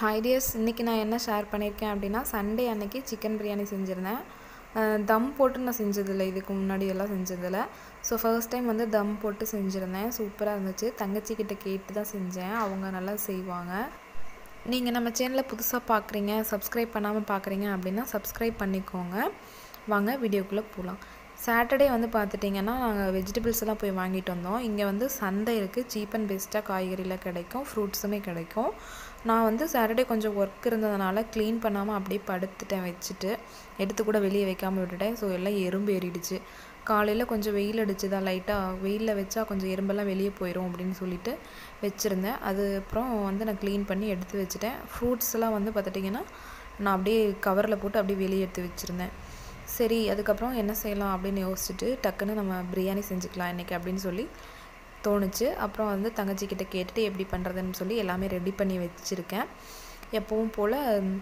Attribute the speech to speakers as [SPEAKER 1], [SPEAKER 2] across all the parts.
[SPEAKER 1] Hi tears, இன்றைக்கி நான் என்ன ஷேர் பண்ணியிருக்கேன் அப்படின்னா, சண்டே அன்னைக்கு சிக்கன் பிரியாணி செஞ்சுருந்தேன். தம் போட்டு நான் செஞ்சதில்லை, இதுக்கு முன்னாடி எல்லாம் செஞ்சதில்ல. ஸோ ஃபர்ஸ்ட் டைம் வந்து தம் போட்டு செஞ்சுருந்தேன். சூப்பராக இருந்துச்சு. தங்கச்சிக்கிட்ட கேட்டு தான் செஞ்சேன், அவங்க நல்லா செய்வாங்க. நீங்கள் நம்ம சேனலை புதுசாக பார்க்குறீங்க, சப்ஸ்கிரைப் பண்ணாமல் பார்க்குறீங்க அப்படின்னா சப்ஸ்கிரைப் பண்ணிக்கோங்க. வாங்க வீடியோக்குள்ளே போகலாம். சாட்டர்டே வந்து பார்த்துட்டிங்கன்னா நாங்கள் வெஜிடபிள்ஸ் எல்லாம் போய் வாங்கிட்டு வந்தோம். இங்கே வந்து சந்தை இருக்குது, சீப் அண்ட் பெஸ்ட்டாக காய்கறிலாம் கிடைக்கும், ஃப்ரூட்ஸுமே கிடைக்கும். நான் வந்து சாட்டர்டே கொஞ்சம் ஒர்க் இருந்ததுனால க்ளீன் பண்ணாமல் அப்படியே படுத்துட்டேன், வச்சுட்டு எடுத்து கூட வெளியே வைக்காமல் விட்டுட்டேன். ஸோ எல்லாம் எறும்பு ஏறிடுச்சு. காலையில் கொஞ்சம் வெயில் அடிச்சுதான், லைட்டாக வெயிலில் வச்சா கொஞ்சம் எறும்பெல்லாம் வெளியே போயிடும் அப்படின்னு சொல்லிட்டு வச்சுருந்தேன். அதுக்கப்புறம் வந்து நான் க்ளீன் பண்ணி எடுத்து வச்சுட்டேன். ஃப்ரூட்ஸ்லாம் வந்து பார்த்துட்டிங்கன்னா நான் அப்படியே கவரில் போட்டு அப்படியே வெளியே எடுத்து வச்சுருந்தேன். சரி, அதுக்கப்புறம் என்ன செய்யலாம் அப்படின்னு யோசிச்சுட்டு டக்குன்னு நம்ம பிரியாணி செஞ்சுக்கலாம் இன்றைக்கி அப்படின்னு சொல்லி தோணுச்சு. அப்புறம் வந்து தங்கச்சிக்கிட்ட கேட்டுட்டு எப்படி பண்ணுறதுன்னு சொல்லி எல்லாமே ரெடி பண்ணி வச்சுருக்கேன். எப்பவும் போல்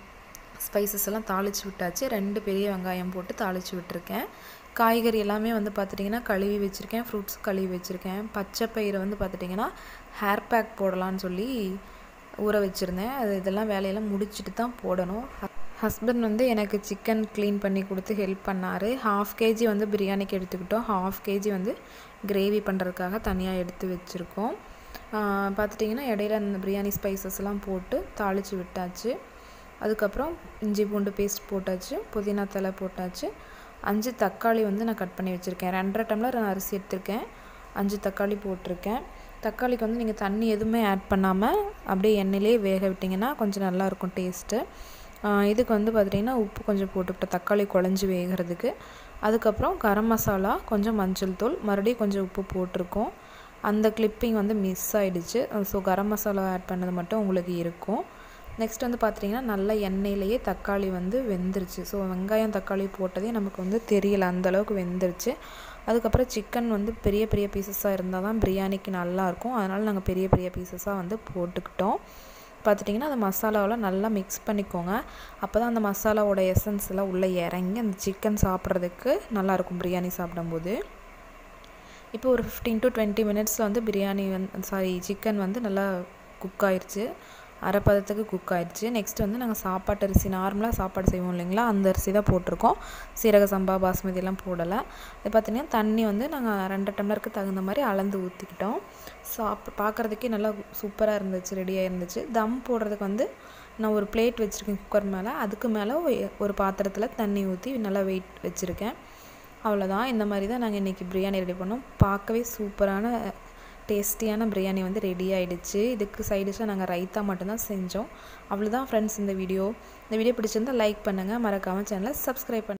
[SPEAKER 1] ஸ்பைசஸ் எல்லாம் தாளித்து விட்டாச்சு. 2 பெரிய வெங்காயம் போட்டு தாளித்து விட்டுருக்கேன். காய்கறி எல்லாமே வந்து பார்த்துட்டிங்கன்னா கழுவி வச்சுருக்கேன். ஃப்ரூட்ஸ் கழுவி வச்சுருக்கேன். பச்சை பயிரை வந்து பார்த்துட்டிங்கன்னா ஹேர் பேக் போடலான்னு சொல்லி ஊற வச்சுருந்தேன். இதெல்லாம் வேலையெல்லாம் முடிச்சுட்டு தான் போடணும். ஹஸ்பண்ட் வந்து எனக்கு சிக்கன் க்ளீன் பண்ணி கொடுத்து ஹெல்ப் பண்ணார். 1/2 kg வந்து பிரியாணிக்கு எடுத்துக்கிட்டோம். 1/2 kg வந்து கிரேவி பண்ணுறதுக்காக தனியாக எடுத்து வச்சுருக்கோம். பார்த்துட்டிங்கன்னா இடையில அந்த பிரியாணி ஸ்பைசஸ்லாம் போட்டு தாளித்து விட்டாச்சு. அதுக்கப்புறம் இஞ்சி பூண்டு பேஸ்ட் போட்டாச்சு, புதினா தலை போட்டாச்சு. 5 தக்காளி வந்து நான் கட் பண்ணி வச்சுருக்கேன். 2.5 டம்ளர் நான் அரிசி எடுத்திருக்கேன். 5 தக்காளி போட்டிருக்கேன். தக்காளிக்கு வந்து நீங்கள் தண்ணி எதுவுமே ஆட் பண்ணாமல் அப்படியே எண்ணெயிலே வேக விட்டிங்கன்னா கொஞ்சம் நல்லாயிருக்கும் டேஸ்ட்டு. இதுக்கு வந்து பார்த்திங்கன்னா உப்பு கொஞ்சம் போட்டுக்கிட்டேன், தக்காளி குழஞ்சி வேகிறதுக்கு. அதுக்கப்புறம் கரம் மசாலா, கொஞ்சம் மஞ்சள் தூள், மறுபடியும் கொஞ்சம் உப்பு போட்டிருக்கோம். அந்த கிளிப்பிங் வந்து மிஸ் ஆகிடுச்சு. ஸோ கரம் மசாலா ஆட் பண்ணது மட்டும் உங்களுக்கு இருக்கும். நெக்ஸ்ட் வந்து பார்த்திங்கன்னா நல்லா எண்ணெயிலேயே தக்காளி வந்து வெந்துருச்சு. ஸோ வெங்காயம் தக்காளி போட்டதே நமக்கு வந்து தெரியலை, அந்தளவுக்கு வெந்துருச்சு. அதுக்கப்புறம் சிக்கன் வந்து பெரிய பெரிய பீசஸாக இருந்தால் தான் பிரியாணிக்கு நல்லாயிருக்கும். அதனால் நாங்கள் பெரிய பெரிய பீசஸாக வந்து போட்டுக்கிட்டோம். பார்த்துட்டிங்கன்னா அந்த மசாலாவெலாம் நல்லா மிக்ஸ் பண்ணிக்கோங்க. அப்போ தான் அந்த மசாலாவோட எசன்ஸ் எல்லாம் உள்ளே இறங்கி அந்த சிக்கன் சாப்பிட்றதுக்கு நல்லாயிருக்கும் பிரியாணி சாப்பிடும்போது. இப்போ ஒரு 15 to 20 மினிட்ஸில் வந்து பிரியாணி சிக்கன் வந்து நல்லா குக் ஆயிடுச்சு, அரைப்பதத்துக்கு குக் ஆயிடுச்சு. நெக்ஸ்ட் வந்து நாங்கள் சாப்பாட்டு அரிசி, நார்மலாக சாப்பாடு செய்வோம் இல்லைங்களா, அந்த அரிசி தான் போட்டிருக்கோம். சீரக சம்பா, பாஸ்மதியெல்லாம் போடலை. இது பார்த்திங்கன்னா தண்ணி வந்து நாங்கள் 2 டம்ளருக்கு தகுந்த மாதிரி அளந்து ஊற்றிக்கிட்டோம். பார்க்குறதுக்கே நல்லா சூப்பராக இருந்துச்சு, ரெடியாக இருந்துச்சு. தம் போடுறதுக்கு வந்து நான் ஒரு பிளேட் வச்சுருக்கேன் குக்கர் மேலே. அதுக்கு மேலே ஒரு பாத்திரத்தில் தண்ணி ஊற்றி நல்லா வெயிட் வச்சுருக்கேன். அவ்வளோதான். இந்த மாதிரி தான் நாங்கள் இன்றைக்கி பிரியாணி ரெடி பண்ணோம். பார்க்கவே சூப்பரான டேஸ்டியான பிரியாணி வந்து ரெடி ஆகிடுச்சு. இதுக்கு சைடிஷாக நாங்கள் ரைத்தா மட்டும்தான் செஞ்சோம். அவ்வளோதான் ஃப்ரெண்ட்ஸ் இந்த வீடியோ பிடிச்சிருந்தால் லைக் பண்ணுங்கள், மறக்காமல் சேனலை சப்ஸ்கிரைப் பண்ணுங்கள்.